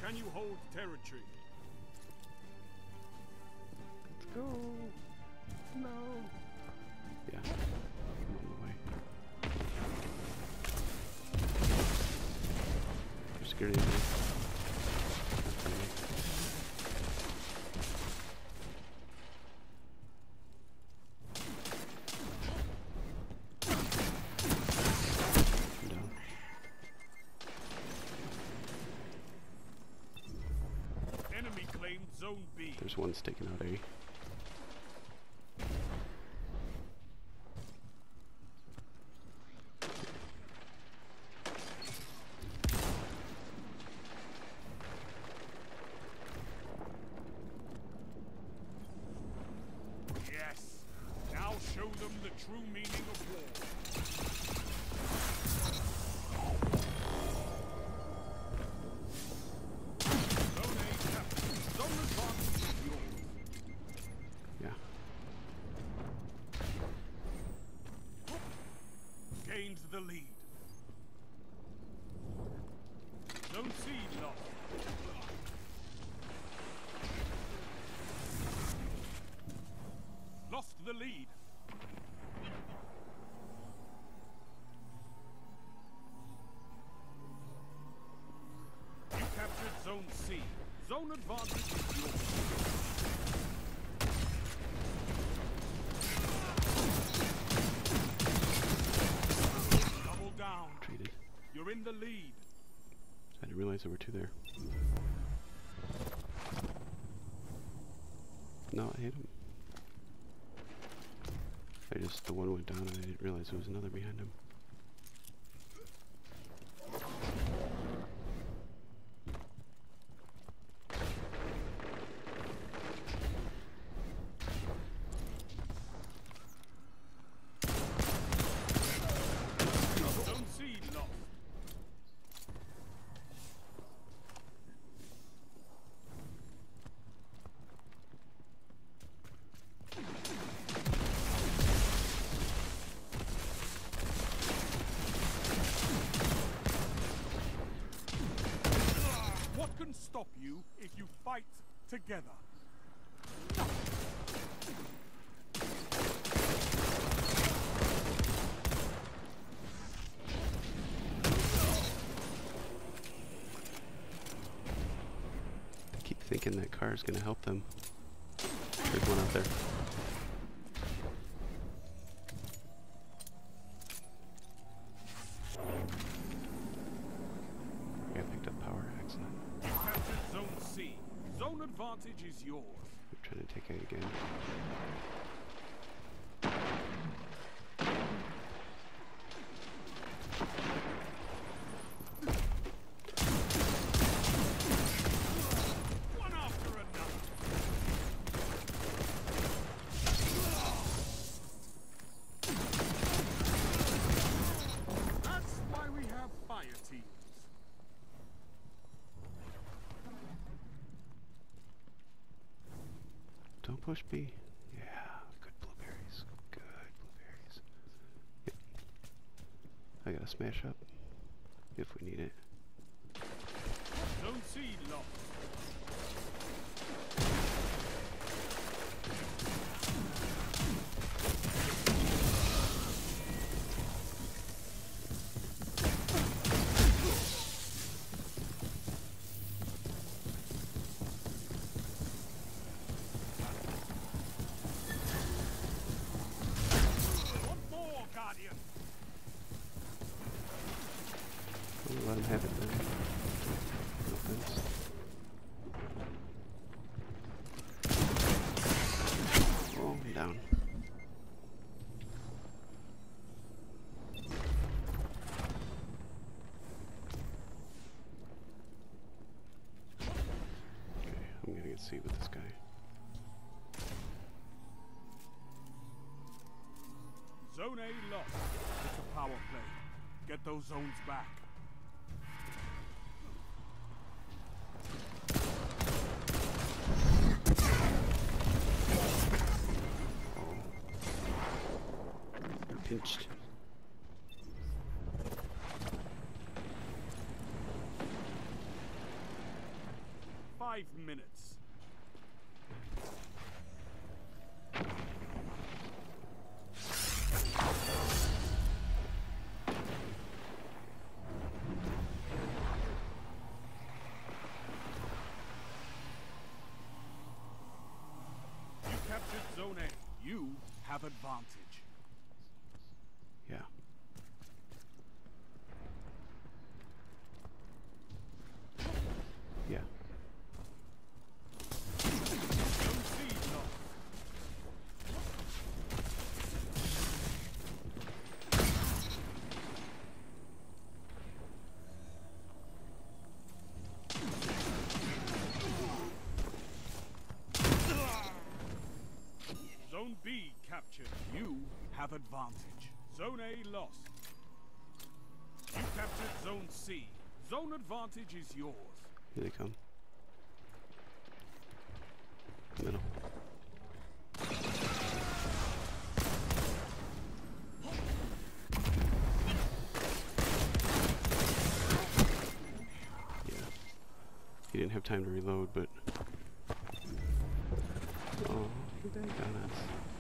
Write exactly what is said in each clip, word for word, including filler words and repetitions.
Can you hold territory? Let's go. No. Yeah. I'm on the way. You're scared of me. Zone B. There's one sticking out A. Yes. Now show them the true meaning of war. Gained the lead. Zone C lost. Lost the lead. You captured Zone C. Zone advantage is yours. Treated. You're in the lead. I didn't realize there were two there. No, I hit him. I just, the one went down and I didn't realize there was another behind him. Stop you if you fight together. I keep thinking that car is going to help them. There's one out there. I picked up power accident. Zone C. Zone advantage is yours. I'm trying to take A again. One after another. That's why we have fire teams. Don't push B. Yeah, good blueberries. Good blueberries. Yep. I gotta smash up if we need it. Zone C lost. Let him have it then. No offense. Oh, I'm down. Okay, I'm gonna get C with this guy. Zone A lost. It's a power play. Get those zones back. Pinched. five minutes. You captured Zone A. You have advantage. Yeah. Yeah. Zone C lost. Zone B captured. You have advantage. Zone A lost. You captured Zone C. Zone advantage is yours. Here they come. Middle. Yeah. He didn't have time to reload, but... Oh, they got us.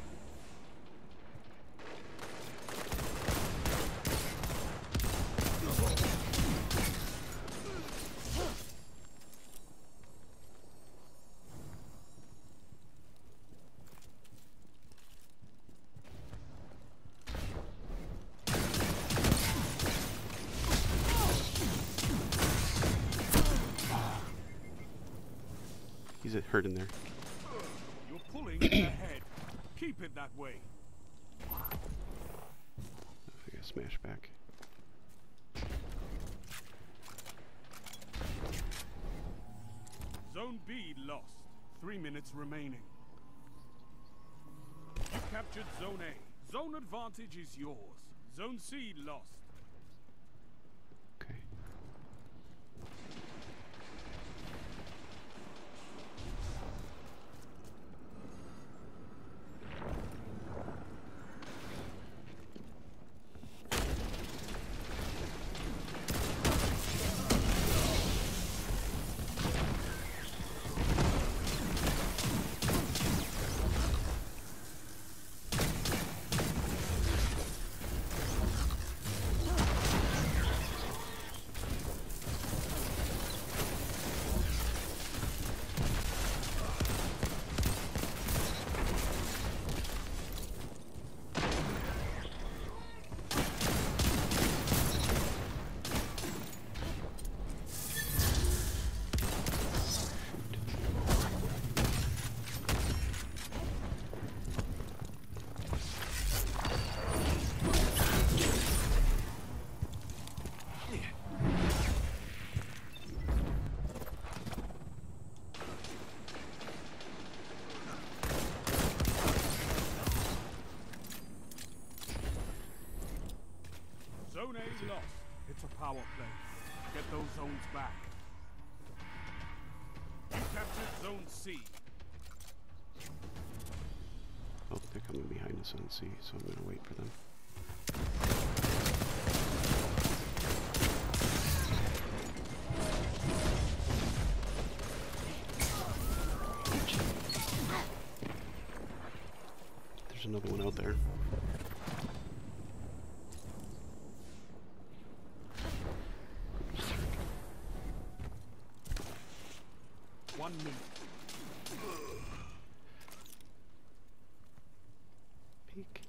He's hurt in there. You're pulling ahead. Keep it that way. I gotta smash back. Zone B lost. Three minutes remaining. You captured Zone A. Zone advantage is yours. Zone C lost. Okay. Zone A lost. It's a power play. Get those zones back. You captured Zone C. Oh, they're coming behind us on C, so I'm gonna wait for them. There's another one out there. One minute. Peek.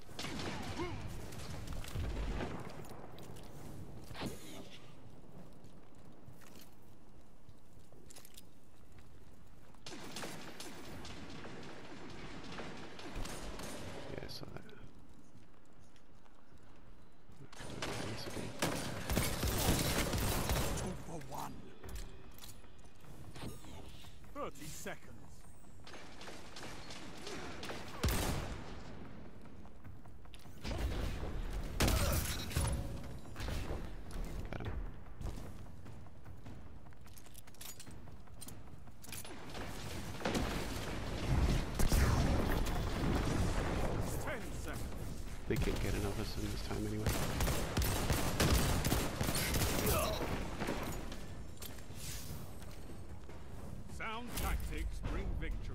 Yeah, I saw that. Nice again. Two for one. Thirty seconds. Got him. Ten seconds. They can't get enough of us in this time anyway. Sound Sound tactics bring victory.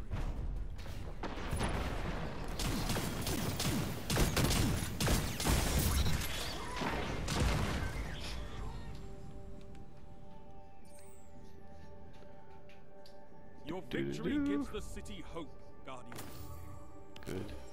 Your victory Doo-doo-doo. gives the city hope, Guardians. Good.